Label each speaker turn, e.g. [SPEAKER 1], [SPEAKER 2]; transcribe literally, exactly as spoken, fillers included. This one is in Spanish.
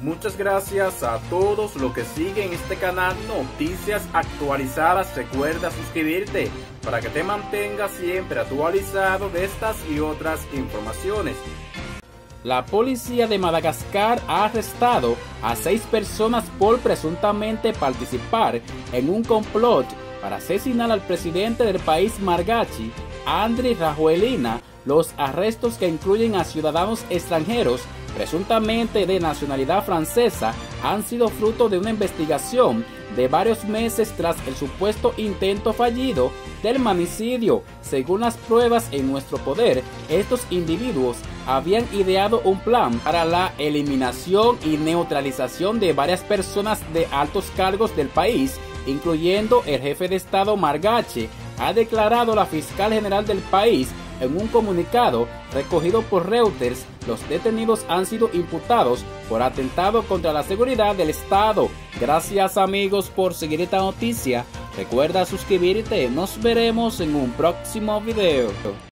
[SPEAKER 1] Muchas gracias a todos los que siguen este canal Noticias Actualizadas. Recuerda suscribirte para que te mantengas siempre actualizado de estas y otras informaciones. La policía de Madagascar ha arrestado a seis personas por presuntamente participar en un complot para asesinar al presidente del país Margachi, Andry Rajoelina. Los arrestos, que incluyen a ciudadanos extranjeros presuntamente de nacionalidad francesa, han sido fruto de una investigación de varios meses tras el supuesto intento fallido del magnicidio. Según las pruebas en nuestro poder, estos individuos habían ideado un plan para la eliminación y neutralización de varias personas de altos cargos del país, incluyendo el jefe de Estado Margachi, ha declarado la fiscal general del país en un comunicado recogido por Reuters. Los detenidos han sido imputados por atentado contra la seguridad del Estado. Gracias, amigos, por seguir esta noticia. Recuerda suscribirte. Nos veremos en un próximo video.